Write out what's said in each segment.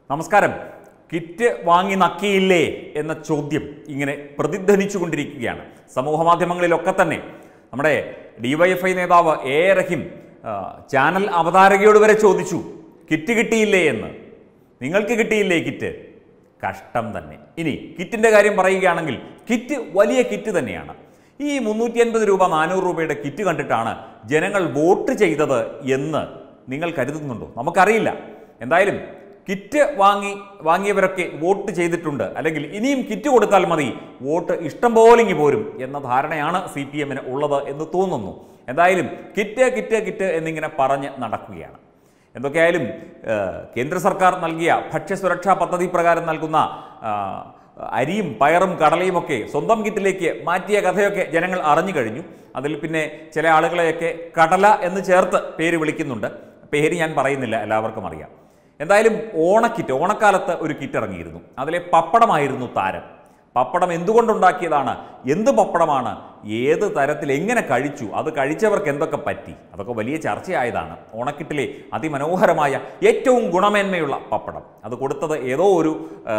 നമസ്കാരം. കിറ്റ് വാങ്ങി നക്കിയില്ലേ എന്ന ചോദ്യം ഇങ്ങനെ പ്രതിധ്വനിച്ചുകൊണ്ടിരിക്കുകയാണ് സമൂഹ മാധ്യമങ്ങളിലൊക്കെ തന്നെ. നമ്മുടെ ഡിവൈഎഫ്ഐ നേതാവ് എ റഹീം ചാനൽ അവതാരകയോട് വരെ ചോദിച്ചു, കിറ്റ് കിട്ടിയില്ലേ എന്ന്. നിങ്ങൾക്ക് കിട്ടിയില്ലേ കിറ്റ്? കഷ്ടം തന്നെ. ഇനി കിറ്റിൻ്റെ കാര്യം പറയുകയാണെങ്കിൽ കിറ്റ് വലിയ കിറ്റ് തന്നെയാണ്. ഈ 350 രൂപ 400 രൂപയുടെ കിറ്റ് കണ്ടിട്ടാണ് ജനങ്ങൾ വോട്ട് ചെയ്തത് എന്ന് നിങ്ങൾ കരുതുന്നുണ്ടോ? നമുക്കറിയില്ല. എന്തായാലും കിറ്റ് വാങ്ങിയവരൊക്കെ വോട്ട് ചെയ്തിട്ടുണ്ട്, അല്ലെങ്കിൽ ഇനിയും കിറ്റ് കൊടുത്താൽ മതി, വോട്ട് ഇഷ്ടം പോലെങ്കിൽ പോരും എന്ന ധാരണയാണ് CPM ഉള്ളത് എന്ന് തോന്നുന്നു. എന്തായാലും കിറ്റ് കിറ്റ് കിറ്റ് എന്നിങ്ങനെ പറഞ്ഞ് നടക്കുകയാണ്. എന്തൊക്കെയായാലും കേന്ദ്ര സർക്കാർ നൽകിയ ഭക്ഷ്യസുരക്ഷാ പദ്ധതി പ്രകാരം നൽകുന്ന അരിയും പയറും കടലയും ഒക്കെ സ്വന്തം കിറ്റിലേക്ക് മാറ്റിയ കഥയൊക്കെ ജനങ്ങൾ അറിഞ്ഞു കഴിഞ്ഞു. അതിൽ പിന്നെ ചില ആളുകളെയൊക്കെ കടല എന്ന് ചേർത്ത് പേര് വിളിക്കുന്നുണ്ട്. പേര് ഞാൻ പറയുന്നില്ല, എല്ലാവർക്കും അറിയാം. എന്തായാലും ഓണക്കിറ്റ്, ഓണക്കാലത്ത് ഒരു കിറ്റ് ഇറങ്ങിയിരുന്നു. അതിലെ പപ്പടമായിരുന്നു താരം. പപ്പടം എന്തുകൊണ്ടുണ്ടാക്കിയതാണ്, എന്ത് പപ്പടമാണ്, ഏത് തരത്തിൽ എങ്ങനെ കഴിച്ചു, അത് കഴിച്ചവർക്ക് എന്തൊക്കെ പറ്റി, അതൊക്കെ വലിയ ചർച്ചയായതാണ്. ഓണക്കിറ്റിലെ അതിമനോഹരമായ ഏറ്റവും ഗുണമേന്മയുള്ള പപ്പടം അത് കൊടുത്തത് ഏതോ ഒരു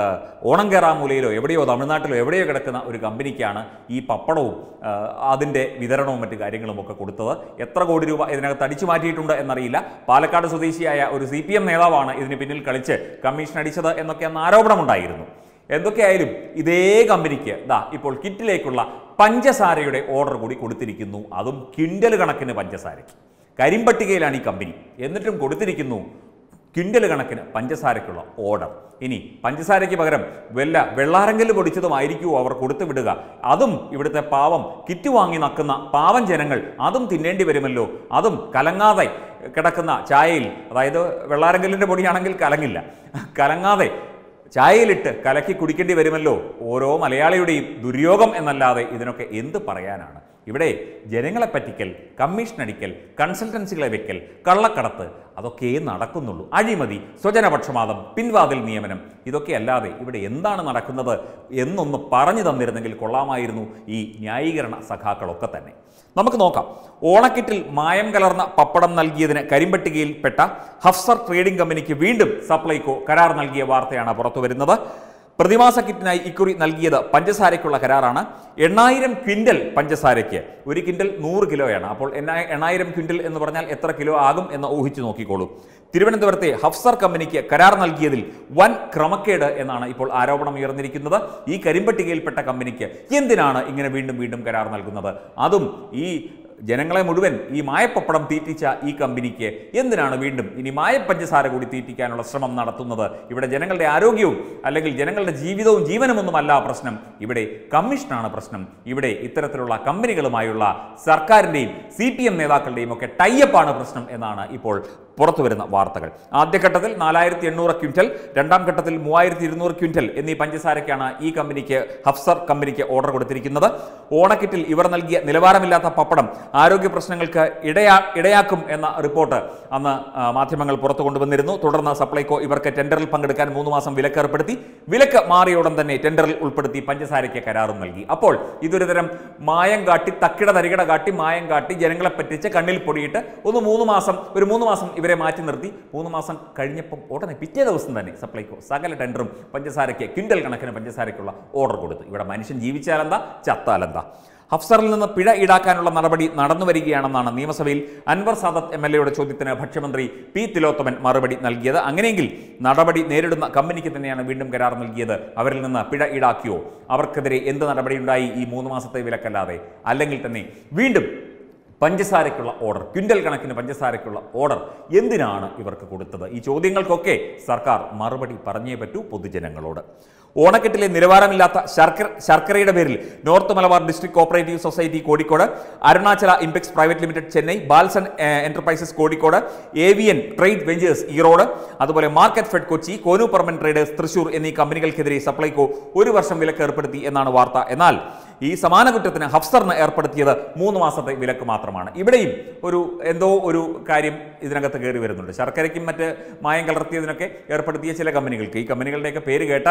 ഓണം കേറാമൂലയിലോ എവിടെയോ തമിഴ്നാട്ടിലോ എവിടെയോ കിടക്കുന്ന ഒരു കമ്പനിക്കാണ് ഈ പപ്പടവും അതിൻ്റെ വിതരണവും മറ്റു കാര്യങ്ങളുമൊക്കെ കൊടുത്തത്. എത്ര കോടി രൂപ ഇതിനകത്ത് അടിച്ചു മാറ്റിയിട്ടുണ്ട് എന്നറിയില്ല. പാലക്കാട് സ്വദേശിയായ ഒരു CPM നേതാവാണ് ഇതിന് പിന്നിൽ കളിച്ച് കമ്മീഷൻ അടിച്ചത് എന്നൊക്കെ അന്ന് ആരോപണമുണ്ടായിരുന്നു. എന്തൊക്കെയായാലും ഇതേ കമ്പനിക്ക് ഇപ്പോൾ കിറ്റിലേക്കുള്ള പഞ്ചസാരയുടെ ഓർഡർ കൂടി കൊടുത്തിരിക്കുന്നു. അതും ക്വിൻ്റൽ കണക്കിന് പഞ്ചസാരയ്ക്ക്. കരിമ്പട്ടികയിലാണ് ഈ കമ്പനി, എന്നിട്ടും കൊടുത്തിരിക്കുന്നു ക്വിൻ്റൽ കണക്കിന് പഞ്ചസാരയ്ക്കുള്ള ഓർഡർ. ഇനി പഞ്ചസാരയ്ക്ക് പകരം വെള്ളാരങ്കല് പൊടിച്ചതുമായിരിക്കുമോ അവർ കൊടുത്തു വിടുക? അതും ഇവിടുത്തെ പാവം കിറ്റ് വാങ്ങി നക്കുന്ന പാവം ജനങ്ങൾ അതും തിന്നേണ്ടി വരുമല്ലോ. അതും കലങ്ങാതെ കിടക്കുന്ന ചായയിൽ, അതായത് വെള്ളാരങ്കലിൻ്റെ പൊടിയാണെങ്കിൽ കലങ്ങില്ല, കലങ്ങാതെ ചായയിലിട്ട് കലക്കി കുടിക്കേണ്ടി വരുമല്ലോ. ഓരോ മലയാളിയുടെയും ദുര്യോഗം എന്നല്ലാതെ ഇതിനൊക്കെ എന്ത് പറയാനാണ്? ഇവിടെ ജനങ്ങളെ പറ്റിക്കൽ, കമ്മീഷൻ അടിക്കൽ, കൺസൾട്ടൻസികളെ വെക്കൽ, കള്ളക്കടത്ത്, അതൊക്കെ നടക്കുന്നുള്ളൂ. അഴിമതി, സ്വജനപക്ഷപാതം, പിൻവാതിൽ നിയമനം, ഇതൊക്കെ അല്ലാതെ ഇവിടെ എന്താണ് നടക്കുന്നത് എന്നൊന്ന് പറഞ്ഞു തന്നിരുന്നെങ്കിൽ കൊള്ളാമായിരുന്നു ഈ ന്യായീകരണ സഖാക്കളൊക്കെ തന്നെ. നമുക്ക് നോക്കാം. ഓണക്കിറ്റിൽ മായം കലർന്ന പപ്പടം നൽകിയതിന് കരിമ്പട്ടികയിൽപ്പെട്ട ഹഫ്സർ ട്രേഡിംഗ് കമ്പനിക്ക് വീണ്ടും സപ്ലൈകോ കരാർ നൽകിയ വാർത്തയാണ് പുറത്തുവരുന്നത്. പ്രതിമാസ കിറ്റിനായി ഇക്കുറി നൽകിയത് പഞ്ചസാരയ്ക്കുള്ള കരാറാണ്. 8000 ക്വിൻ്റൽ പഞ്ചസാരയ്ക്ക്. ഒരു ക്വിൻ്റൽ 100 കിലോയാണ്. അപ്പോൾ 8000 ക്വിൻ്റൽ എന്ന് പറഞ്ഞാൽ എത്ര കിലോ ആകും എന്ന് ഊഹിച്ചു നോക്കിക്കോളൂ. തിരുവനന്തപുരത്തെ ഹഫ്സർ കമ്പനിക്ക് കരാർ നൽകിയതിൽ വൻ ക്രമക്കേട് എന്നാണ് ഇപ്പോൾ ആരോപണം ഉയർന്നിരിക്കുന്നത്. ഈ കരിമ്പട്ടികയിൽപ്പെട്ട കമ്പനിക്ക് എന്തിനാണ് ഇങ്ങനെ വീണ്ടും വീണ്ടും കരാർ നൽകുന്നത്? അതും ഈ ജനങ്ങളെ മുഴുവൻ ഈ മായപ്പപ്പടം തീറ്റിച്ച ഈ കമ്പനിക്ക് എന്തിനാണ് വീണ്ടും ഇനി മായപ്പഞ്ചസാര കൂടി തീറ്റിക്കാനുള്ള ശ്രമം നടത്തുന്നത്? ഇവിടെ ജനങ്ങളുടെ ആരോഗ്യവും അല്ലെങ്കിൽ ജനങ്ങളുടെ ജീവിതവും ജീവനുമൊന്നുമല്ല പ്രശ്നം, ഇവിടെ കമ്മീഷനാണ് പ്രശ്നം. ഇവിടെ ഇത്തരത്തിലുള്ള കമ്പനികളുമായുള്ള സർക്കാരിൻ്റെയും CPM നേതാക്കളുടെയും ഒക്കെ ടൈപ്പാണ് പ്രശ്നം എന്നാണ് ഇപ്പോൾ പുറത്തുവരുന്ന വാർത്തകൾ. ആദ്യഘട്ടത്തിൽ 4800 ക്വിൻ്റൽ, രണ്ടാം ഘട്ടത്തിൽ 3200 ക്വിൻ്റൽ എന്നീ പഞ്ചസാരയ്ക്കാണ് ഈ കമ്പനിക്ക്, ഹഫ്സർ കമ്പനിക്ക് ഓർഡർ കൊടുത്തിരിക്കുന്നത്. ഓണക്കിറ്റിൽ ഇവർ നൽകിയ നിലവാരമില്ലാത്ത പപ്പടം ആരോഗ്യ പ്രശ്നങ്ങൾക്ക് ഇടയാക്കും എന്ന റിപ്പോർട്ട് അന്ന് മാധ്യമങ്ങൾ പുറത്തു കൊണ്ടുവന്നിരുന്നു. തുടർന്ന് സപ്ലൈകോ ഇവർക്ക് ടെൻഡറിൽ പങ്കെടുക്കാൻ 3 മാസം വിലക്ക് ഏർപ്പെടുത്തി. വിലക്ക് മാറിയ ഉടൻ തന്നെ ടെൻഡറിൽ ഉൾപ്പെടുത്തി പഞ്ചസാരയ്ക്ക് കരാറും നൽകി. അപ്പോൾ ഇതൊരു തരം മായം കാട്ടി, തക്കിട തരികിട കാട്ടി, മായം കാട്ടി, ജനങ്ങളെ പറ്റിച്ച് കണ്ണിൽ പൊടിയിട്ട് ഒരു 3 മാസം ഇവരെ മാറ്റി നിർത്തി. 3 മാസം കഴിഞ്ഞപ്പം ഉടനെ പിറ്റേ ദിവസം തന്നെ സപ്ലൈകോ സകല ടെൻഡറും പഞ്ചസാരയ്ക്ക് ക്വിൻ്റൽ കണക്കിന് പഞ്ചസാരയ്ക്കുള്ള ഓർഡർ കൊടുത്തു. ഇവിടെ മനുഷ്യൻ ജീവിച്ചാലെന്താ, ചത്താലെന്താ? ഹഫ്സറിൽ നിന്ന് പിഴ ഈടാക്കാനുള്ള നടപടി നടന്നു വരികയാണെന്നാണ് നിയമസഭയിൽ അൻവർ സാദത്ത് MLAയുടെ ചോദ്യത്തിന് ഭക്ഷ്യമന്ത്രി P. തിലോത്തമൻ മറുപടി നൽകിയത്. അങ്ങനെയെങ്കിൽ നടപടി നേരിടുന്ന കമ്പനിക്ക് തന്നെയാണ് വീണ്ടും കരാർ നൽകിയത്. അവരിൽ നിന്ന് പിഴ ഈടാക്കിയോ? അവർക്കെതിരെ എന്ത് നടപടിയുണ്ടായി ഈ 3 മാസത്തെ വിലക്കല്ലാതെ? അല്ലെങ്കിൽ തന്നെ വീണ്ടും പഞ്ചസാരയ്ക്കുള്ള ഓർഡർ, ക്വിൻ്റൽ കണക്കിന് പഞ്ചസാരയ്ക്കുള്ള ഓർഡർ എന്തിനാണ് ഇവർക്ക് കൊടുത്തത്? ഈ ചോദ്യങ്ങൾക്കൊക്കെ സർക്കാർ മറുപടി പറഞ്ഞേ പറ്റൂ പൊതുജനങ്ങളോട്. ഓണക്കെട്ടിലെ നിലവാരമില്ലാത്ത ശർക്കരയുടെ പേരിൽ north Malabar district cooperative society Kozhikode, Arunachala impex private limited Chennai, Balson enterprises Kozhikode, avian trade ventures Erode, അതുപോലെ മാർക്കറ്റ് ഫെഡ് കൊച്ചി, കോനു പെർമൻ ട്രേഡേഴ്സ് തൃശൂർ എന്നീ കമ്പനികൾക്കെതിരെ സപ്ലൈകോ 1 വർഷം വിലക്ക് ഏർപ്പെടുത്തി എന്നാണ് വാർത്ത. എന്നാൽ ഈ സമാന കുറ്റത്തിന് ഹഫ്സറിന് ഏർപ്പെടുത്തിയത് 3 മാസത്തെ വിലക്ക് മാത്രമാണ്. ഇവിടെയും എന്തോ ഒരു കാര്യം ഇതിനകത്ത് കയറി വരുന്നുണ്ട്. ശർക്കരയ്ക്കും മറ്റ് മായം കലർത്തിയതിനൊക്കെ ഏർപ്പെടുത്തിയ ചില കമ്പനികൾക്ക്, ഈ കമ്പനികളുടെയൊക്കെ പേര് കേട്ടാലേ അറിയാം,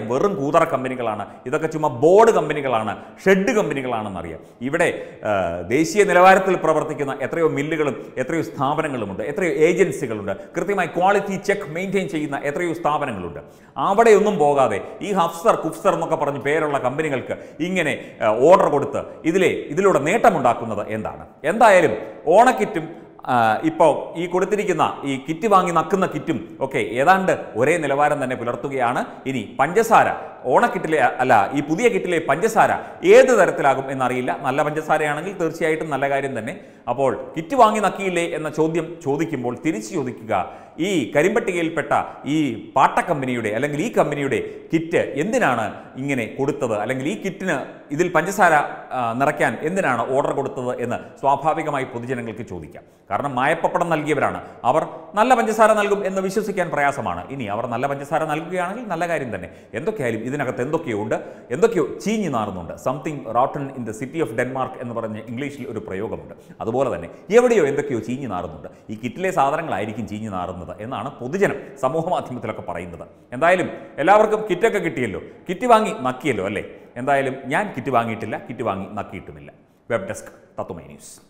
വെറും കൂതറ കമ്പനികളാണ്, ഇതൊക്കെ ചുമ്മാ ബോർഡ് കമ്പനികളാണ്, ഷെഡ് കമ്പനികളാണെന്നറിയാം. ഇവിടെ ദേശീയ നിലവാരത്തിൽ പ്രവർത്തിക്കുന്ന എത്രയോ മില്ലുകളും എത്രയോ സ്ഥാപനങ്ങളുമുണ്ട്, എത്രയോ ഏജൻസികളുണ്ട്, കൃത്യമായി ക്വാളിറ്റി ചെക്ക് മെയിൻറ്റെയിൻ ചെയ്യുന്ന എത്രയോ സ്ഥാപനങ്ങളുണ്ട്. അവിടെയൊന്നും പോകാതെ ഈ ഹഫ്സർ കുഫ്സർ എന്നൊക്കെ പറഞ്ഞ് പേരുള്ള കമ്പനികൾക്ക് ഇങ്ങനെ ഓർഡർ കൊടുത്ത് ഇതിലൂടെ നേട്ടമുണ്ടാക്കുന്നത് എന്താണ്? എന്തായാലും ഓണക്കിറ്റും ഇപ്പോൾ ഈ കൊടുത്തിരിക്കുന്ന ഈ കിറ്റ് വാങ്ങി നക്കുന്ന കിറ്റും ഒക്കെ ഏതാണ്ട് ഒരേ നിലവാരം തന്നെ പുലർത്തുകയാണ്. ഇനി പഞ്ചസാര ഓണക്കിറ്റിലെ അല്ല, ഈ പുതിയ കിറ്റിലെ പഞ്ചസാര ഏത് തരത്തിലാകും എന്നറിയില്ല. നല്ല പഞ്ചസാരയാണെങ്കിൽ തീർച്ചയായിട്ടും നല്ല കാര്യം തന്നെ. അപ്പോൾ കിറ്റ് വാങ്ങി നക്കിയില്ലേ എന്ന ചോദ്യം ചോദിക്കുമ്പോൾ തിരിച്ചു ചോദിക്കുക, ഈ കരിമ്പട്ടികയിൽപ്പെട്ട ഈ പാട്ട കമ്പനിയുടെ അല്ലെങ്കിൽ ഈ കമ്പനിയുടെ കിറ്റ് എന്തിനാണ് ഇങ്ങനെ കൊടുത്തത്, അല്ലെങ്കിൽ ഈ കിറ്റിന് ഇതിൽ പഞ്ചസാര നിറയ്ക്കാൻ എന്തിനാണ് ഓർഡർ കൊടുത്തത് എന്ന് സ്വാഭാവികമായി പൊതുജനങ്ങൾക്ക് ചോദിക്കാം. കാരണം മായപ്പപ്പടം നൽകിയവരാണ് അവർ. നല്ല പഞ്ചസാര നൽകും എന്ന് വിശ്വസിക്കാൻ പ്രയാസമാണ്. ഇനി അവർ നല്ല പഞ്ചസാര നൽകുകയാണെങ്കിൽ നല്ല കാര്യം തന്നെ. എന്തൊക്കെയായാലും ഇതിനകത്ത് എന്തൊക്കെയോ ചീഞ്ഞു നാറുന്നുണ്ട്. Something rotten in the city of Denmark എന്ന് പറഞ്ഞ് ഇംഗ്ലീഷിൽ ഒരു പ്രയോഗമുണ്ട്. അതുപോലെ തന്നെ എവിടെയോ എന്തൊക്കെയോ ചീഞ്ഞു നാറുന്നുണ്ട്. ഈ കിറ്റിലെ സാധനങ്ങളായിരിക്കും ചീഞ്ഞു നാറുന്നത് എന്നാണ് പൊതുജനം സമൂഹ മാധ്യമത്തിലൊക്കെ പറയുന്നത്. എന്തായാലും എല്ലാവർക്കും കിറ്റൊക്കെ കിട്ടിയല്ലോ, കിറ്റ് വാങ്ങി നക്കിയല്ലോ അല്ലേ? എന്തായാലും ഞാൻ കിറ്റ് വാങ്ങിയിട്ടില്ല, കിറ്റ് വാങ്ങി നക്കിയിട്ടുമില്ല. വെബ് ഡെസ്ക് തത്വമൈ ന്യൂസ്.